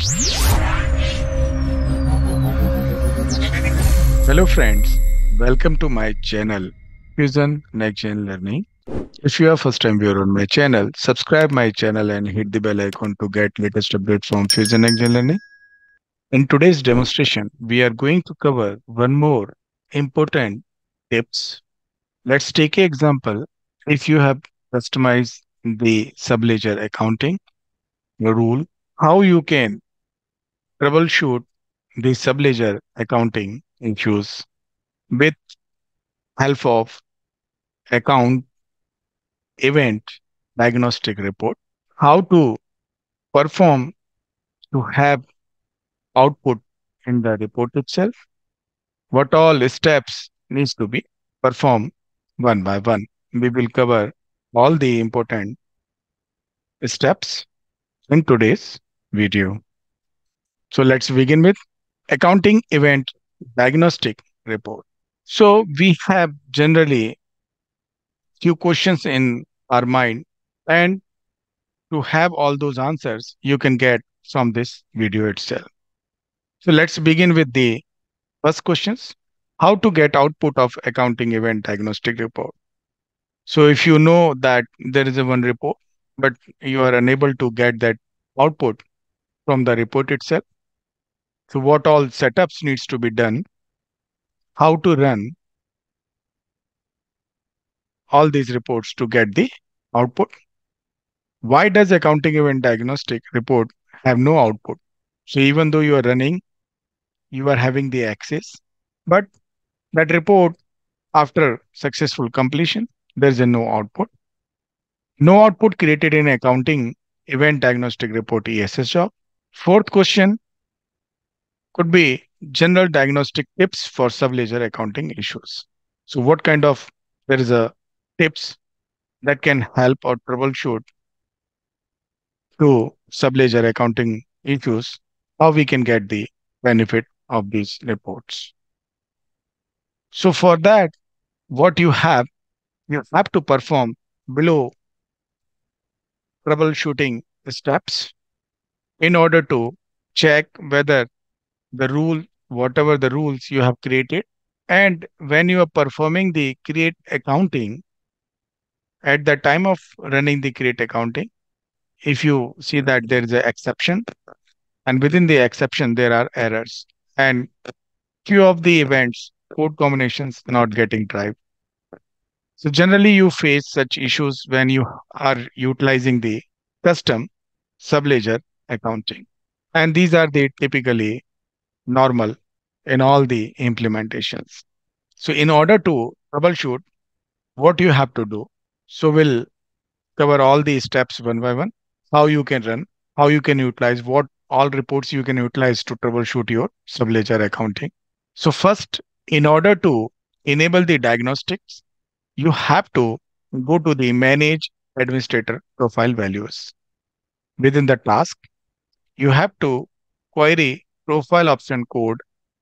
Hello friends, welcome to my channel Fusion Next Gen Learning. If you are first time viewer on my channel, subscribe my channel and hit the bell icon to get latest updates from Fusion Next Gen Learning. In today's demonstration, we are going to cover one more important tips. Let's take an example. If you have customized the Subledger accounting rule, how you can troubleshoot the Subledger accounting issues with help of account event diagnostic report, how to perform to have output in the report itself, what all steps needs to be performed one by one. We will cover all the important steps in today's video. So let's begin with accounting event diagnostic report. So we have generally few questions in our mind, and to have all those answers you can get from this video itself. So let's begin with the first questions. How to get output of accounting event diagnostic report? So if you know that there is a one report, but you are unable to get that output from the report itself, so what all setups needs to be done? How to run all these reports to get the output? Why does accounting event diagnostic report have no output? So even though you are running, you are having the access, but that report after successful completion, there is a no output. No output created in accounting event diagnostic report ESS job. Fourth question could be general diagnostic tips for subledger accounting issues. So what kind of there is a tips that can help or troubleshoot to subledger accounting issues, how we can get the benefit of these reports. So for that, what you have to perform below troubleshooting steps in order to check whether the rule, whatever the rules you have created, and when you are performing the create accounting, at the time of running the create accounting, if you see that there is an exception, and within the exception there are errors, and few of the events code combinations not getting tried. So generally you face such issues when you are utilizing the custom subledger accounting. And these are the typically normal in all the implementations. So in order to troubleshoot, what you have to do, so we'll cover all the steps one by one, how you can run, how you can utilize, what all reports you can utilize to troubleshoot your subledger accounting. So first, in order to enable the diagnostics, you have to go to the manage administrator profile values. Within the task, you have to query profile option code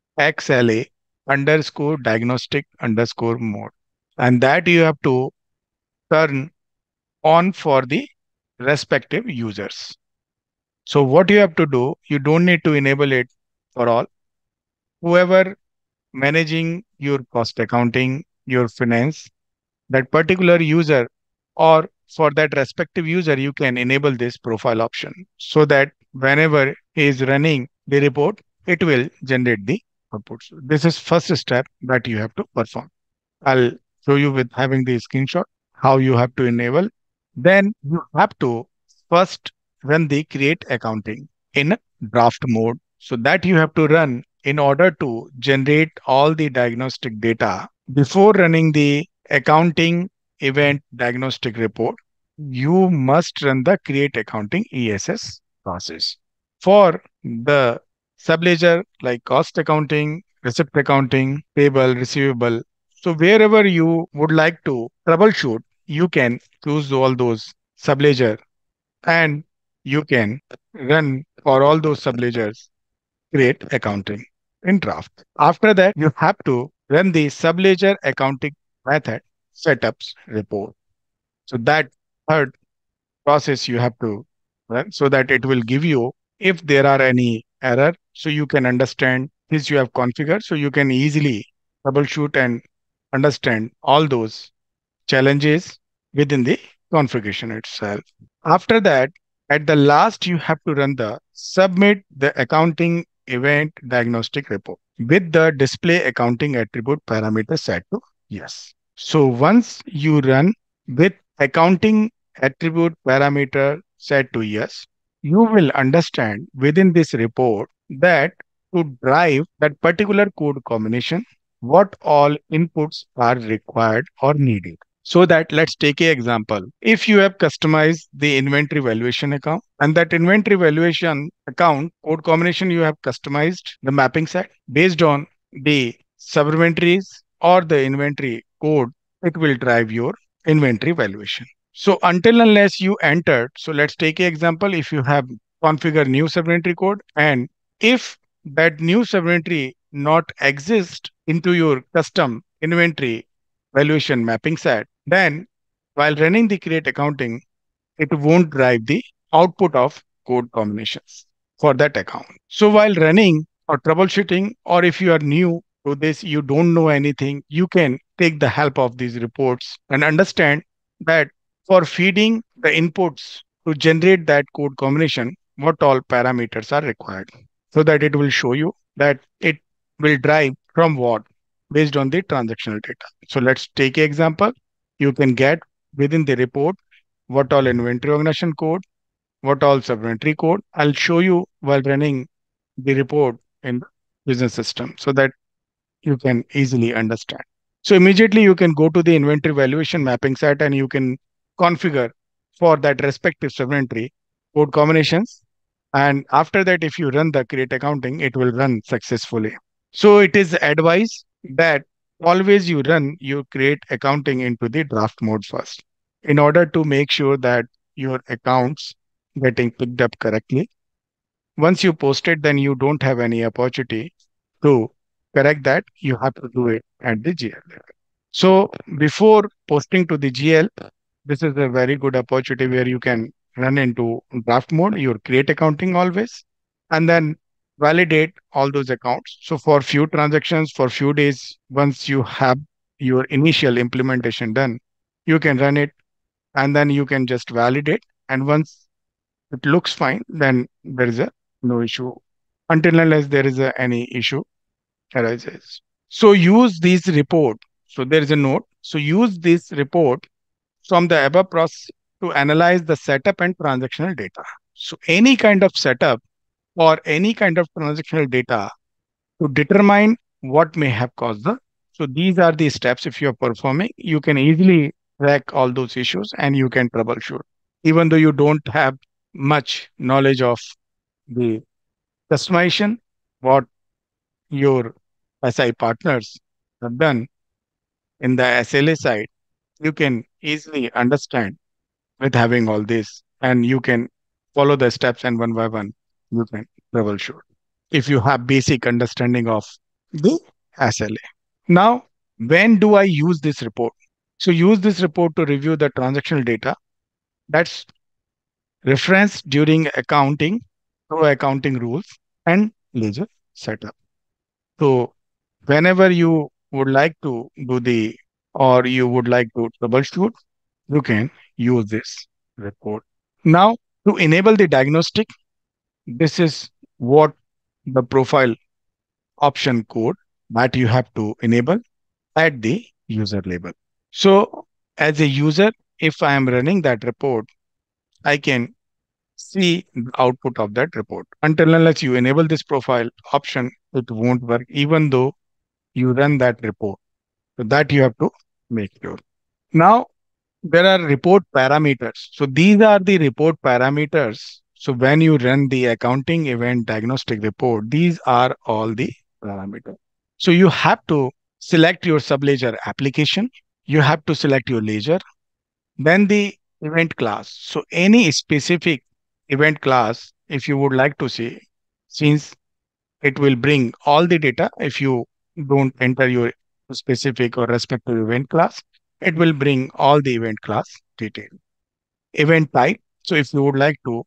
XLA underscore diagnostic underscore mode. And that you have to turn on for the respective users. So what you have to do, you don't need to enable it for all. Whoever managing your cost accounting, your finance, that particular user, or for that respective user, you can enable this profile option so that whenever he is running the report, it will generate the output. So this is first step that you have to perform. I'll show you with having the screenshot how you have to enable. Then you have to first run the create accounting in draft mode. So that you have to run in order to generate all the diagnostic data before running the accounting event diagnostic report. You must run the create accounting ESS process. For the subledger like cost accounting, receipt accounting, payable, receivable. So wherever you would like to troubleshoot, you can choose all those subledger and you can run for all those subledgers create accounting in draft. After that, you have to run the subledger accounting method setups report. So that third process you have to run so that it will give you if there are any error, so you can understand this you have configured, so you can easily troubleshoot and understand all those challenges within the configuration itself. After that, at the last, you have to run the submit the accounting event diagnostic report with the display accounting attribute parameter set to yes. So once you run with accounting attribute parameter set to yes, you will understand within this report that to drive that particular code combination, what all inputs are required or needed. So that let's take a example. If you have customized the inventory valuation account and that inventory valuation account code combination you have customized the mapping set based on the sub inventories or the inventory code, it will drive your inventory valuation. So until unless you entered, so let's take an example. If you have configure new sub inventory code and if that new sub inventory not exist into your custom inventory valuation mapping set, then while running the create accounting, it won't drive the output of code combinations for that account. So while running or troubleshooting, or if you are new to this, you don't know anything, you can take the help of these reports and understand that for feeding the inputs to generate that code combination, what all parameters are required so that it will show you that it will drive from what based on the transactional data. So let's take an example. You can get within the report what all inventory organization code, what all sub-inventory code. I'll show you while running the report in the business system so that you can easily understand. So immediately you can go to the inventory valuation mapping set and you can configure for that respective sub-inventory code combinations. And after that, if you run the create accounting, it will run successfully. So it is advised that always you run your create accounting into the draft mode first in order to make sure that your accounts getting picked up correctly. Once you post it, then you don't have any opportunity to correct that. You have to do it at the GL level. So before posting to the GL, this is a very good opportunity where you can run into draft mode, your create accounting always, and then validate all those accounts. So for few transactions, for few days, once you have your initial implementation done, you can run it and then you can just validate. And once it looks fine, then there is a no issue until unless there is any issue arises. So use this report. So there is a note. So use this report from the above process to analyze the setup and transactional data. So any kind of setup or any kind of transactional data to determine what may have caused the. So these are the steps if you're performing, you can easily track all those issues and you can troubleshoot. Even though you don't have much knowledge of the customization, what your SI partners have done in the SLA side, you can easily understand with having all this and you can follow the steps and one by one you can troubleshoot if you have basic understanding of the SLA. Now, when do I use this report? So use this report to review the transactional data that's referenced during accounting through accounting rules and ledger setup. So whenever you would like to do the or you would like to troubleshoot, you can use this report. Now, to enable the diagnostic, this is what the profile option code that you have to enable at the user level. So as a user, if I am running that report, I can see the output of that report. Until unless you enable this profile option, it won't work even though you run that report. So that you have to make sure. Now, there are report parameters. So these are the report parameters. So when you run the accounting event diagnostic report, these are all the parameters. So you have to select your subledger application. You have to select your ledger, then the event class. So any specific event class, if you would like to see, since it will bring all the data. If you don't enter your specific or respective event class, it will bring all the event class detail. Event type. So if you would like to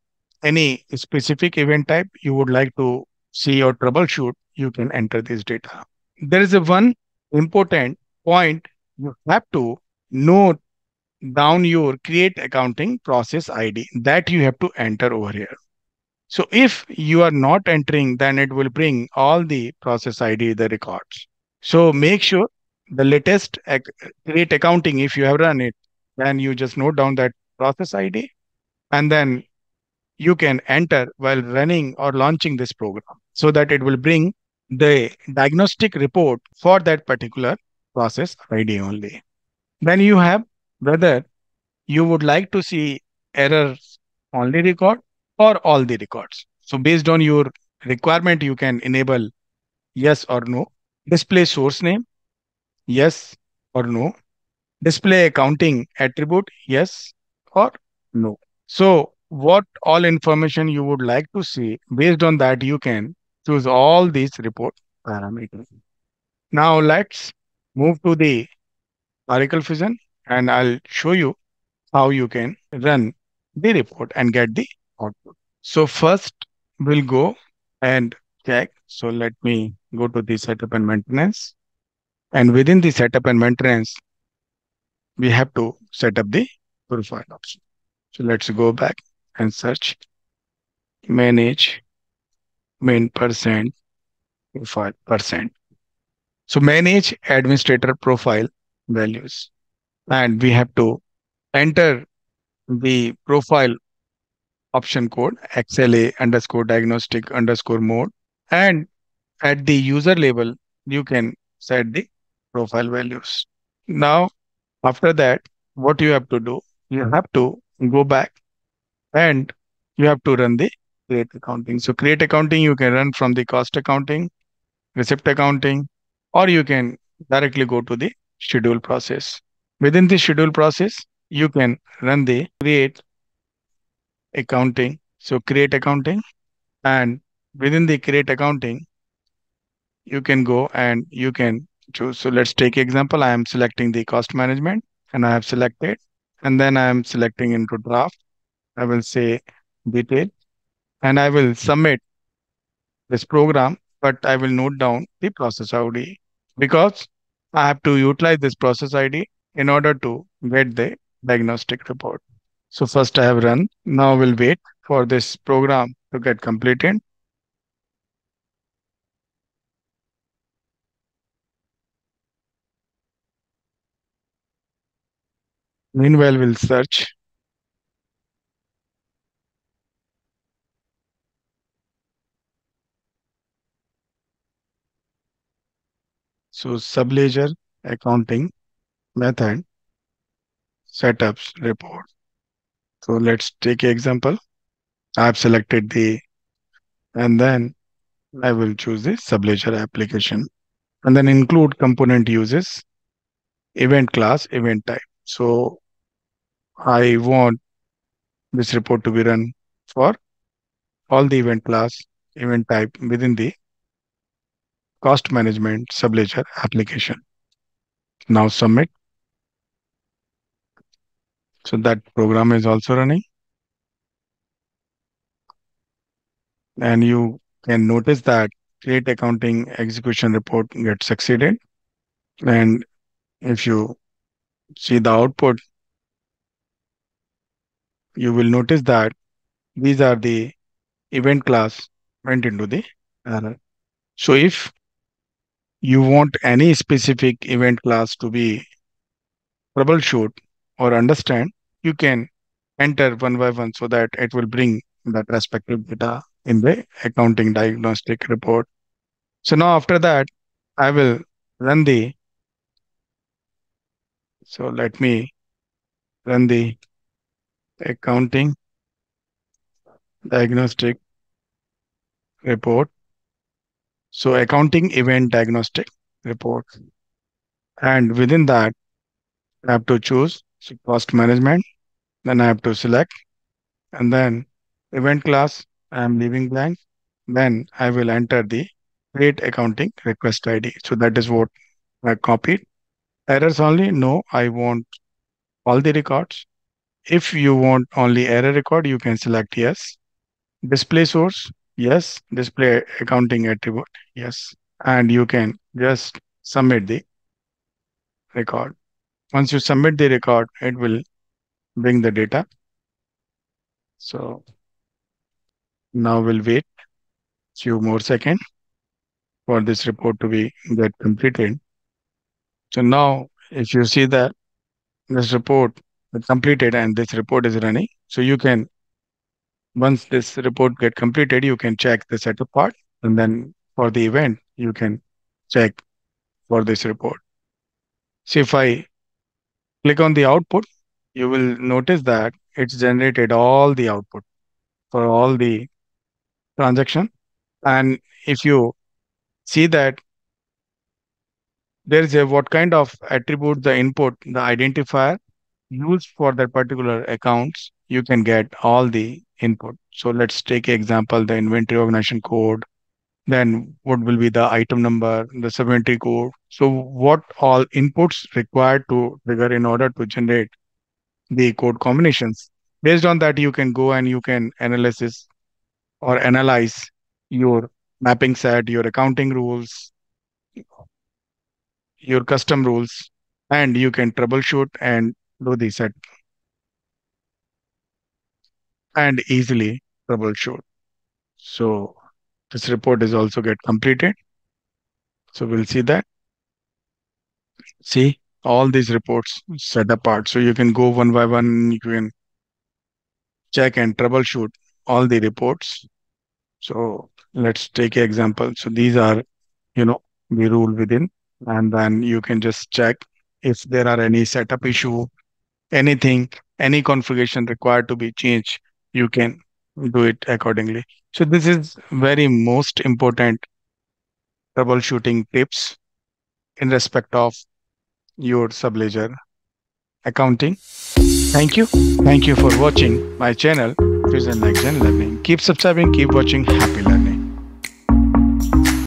any specific event type you would like to see or troubleshoot, you can enter this data. There is a one important point. You have to note down your create accounting process ID that you have to enter over here. So if you are not entering, then it will bring all the process ID, the records. So make sure the latest create accounting, if you have run it, then you just note down that process ID, and then you can enter while running or launching this program so that it will bring the diagnostic report for that particular process ID only. Then you have whether you would like to see errors only record or all the records. So based on your requirement, you can enable yes or no. Display source name, yes or no. Display accounting attribute, yes or no. So what all information you would like to see, based on that, you can choose all these report parameters. Now let's move to the Oracle Fusion and I'll show you how you can run the report and get the output. So first we'll go and check. So let me go to the setup and maintenance. And within the setup and maintenance, we have to set up the profile option. So let's go back and search manage main percent profile percent. So manage administrator profile values. And we have to enter the profile option code XLA underscore diagnostic underscore mode. And at the user level, you can set the profile values. Now, after that, what you have to do, you have to go back and you have to run the create accounting. So create accounting, you can run from the cost accounting, receipt accounting, or you can directly go to the schedule process. Within the schedule process, you can run the create accounting. So create accounting, and within the create accounting, you can go and you can choose. So let's take example. I am selecting the cost management and I have selected, and then I am selecting into draft. I will say detail and I will submit this program, but I will note down the process ID because I have to utilize this process ID in order to get the diagnostic report. So first I have run. Now we'll wait for this program to get completed. Meanwhile, we'll search. So Subledger Accounting method setups report. So let's take an example. I've selected the, and then I will choose the Subledger application and then include component uses, event class, event type. So I want this report to be run for all the event class, event type within the cost management Subledger application. Now submit. So that program is also running. And you can notice that create accounting execution report gets succeeded. And if you see the output, you will notice that these are the event class went into the error. So if you want any specific event class to be troubleshoot or understand, you can enter one by one so that it will bring that respective data in the accounting diagnostic report. So now after that, I will run the, so let me run the accounting diagnostic report. So accounting event diagnostic report. And within that, I have to choose cost management. Then I have to select and then event class, I am leaving blank. Then I will enter the create accounting request ID. So that is what I copied. Errors only? No, I want all the records. If you want only error record, you can select yes. Display source, yes. Display accounting attribute, yes. And you can just submit the record. Once you submit the record, it will bring the data. So now we'll wait few more seconds for this report to be get completed. So now if you see that this report is completed and this report is running, so you can, once this report get completed, you can check the setup part, and then for the event, you can check for this report. So if I click on the output, you will notice that it's generated all the output for all the transaction. And if you see that there is a what kind of attribute the input, the identifier used for that particular accounts, you can get all the input. So let's take example, the inventory organization code, then what will be the item number, the subinventory code. So what all inputs required to trigger in order to generate the code combinations. Based on that, you can go and you can analysis or analyze your mapping set, your accounting rules, your custom rules, and you can troubleshoot and do the set and easily troubleshoot. So this report is also get completed. So we'll see that. See all these reports set apart. So you can go one by one, you can check and troubleshoot all the reports. So let's take an example. So these are, you know, the rule within, and then you can just check if there are any setup issue, anything, any configuration required to be changed, you can do it accordingly. So this is very most important troubleshooting tips in respect of your Subledger accounting. Thank you. Thank you for watching my channel, Vision Like Gen Learning. Keep subscribing, keep watching. Happy learning.